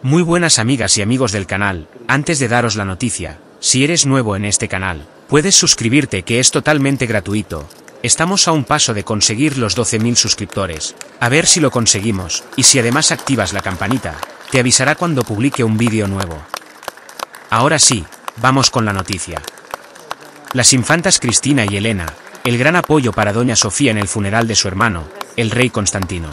Muy buenas amigas y amigos del canal, antes de daros la noticia, si eres nuevo en este canal, puedes suscribirte que es totalmente gratuito. Estamos a un paso de conseguir los 12.000 suscriptores, a ver si lo conseguimos, y si además activas la campanita, te avisará cuando publique un vídeo nuevo. Ahora sí, vamos con la noticia. Las infantas Cristina y Elena, el gran apoyo para doña Sofía en el funeral de su hermano, el rey Constantino.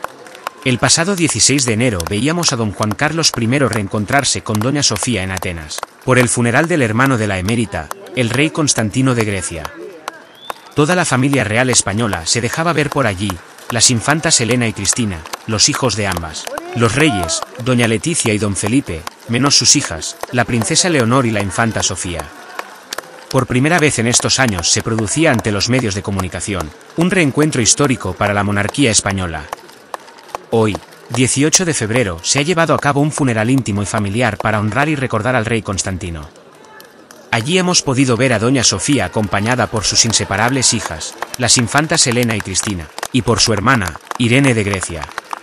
El pasado 16 de enero veíamos a don Juan Carlos I reencontrarse con doña Sofía en Atenas, por el funeral del hermano de la emérita, el rey Constantino de Grecia. Toda la familia real española se dejaba ver por allí, las infantas Elena y Cristina, los hijos de ambas, los reyes, doña Leticia y don Felipe, menos sus hijas, la princesa Leonor y la infanta Sofía. Por primera vez en estos años se producía ante los medios de comunicación, un reencuentro histórico para la monarquía española. Hoy, 18 de febrero, se ha llevado a cabo un funeral íntimo y familiar para honrar y recordar al rey Constantino. Allí hemos podido ver a doña Sofía acompañada por sus inseparables hijas, las infantas Elena y Cristina, y por su hermana, Irene de Grecia.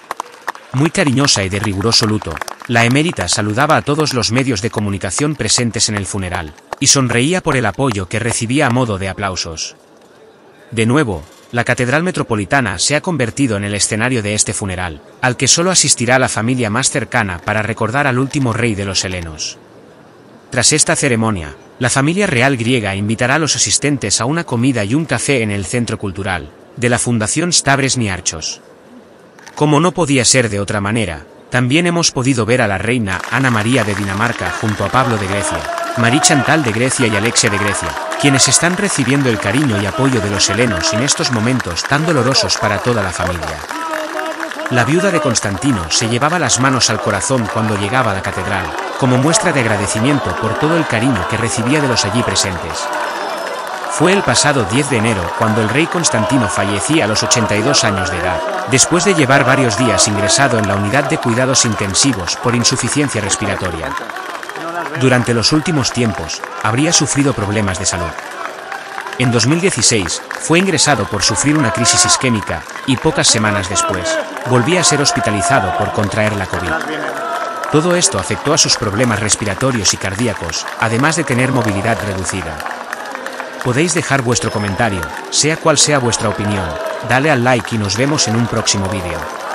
Muy cariñosa y de riguroso luto, la emérita saludaba a todos los medios de comunicación presentes en el funeral, y sonreía por el apoyo que recibía a modo de aplausos. De nuevo, la Catedral Metropolitana se ha convertido en el escenario de este funeral, al que solo asistirá la familia más cercana para recordar al último rey de los helenos. Tras esta ceremonia, la familia real griega invitará a los asistentes a una comida y un café en el Centro Cultural de la Fundación Stavros Niarchos. Como no podía ser de otra manera, también hemos podido ver a la reina Ana María de Dinamarca junto a Pablo de Grecia, Marie Chantal de Grecia y Alexia de Grecia, quienes están recibiendo el cariño y apoyo de los helenos en estos momentos tan dolorosos para toda la familia. La viuda de Constantino se llevaba las manos al corazón cuando llegaba a la catedral, como muestra de agradecimiento por todo el cariño que recibía de los allí presentes. Fue el pasado 10 de enero cuando el rey Constantino fallecía a los 82 años de edad, después de llevar varios días ingresado en la unidad de cuidados intensivos por insuficiencia respiratoria. Durante los últimos tiempos, habría sufrido problemas de salud. En 2016, fue ingresado por sufrir una crisis isquémica, y pocas semanas después, volvía a ser hospitalizado por contraer la COVID. Todo esto afectó a sus problemas respiratorios y cardíacos, además de tener movilidad reducida. Podéis dejar vuestro comentario, sea cual sea vuestra opinión, dale al like y nos vemos en un próximo vídeo.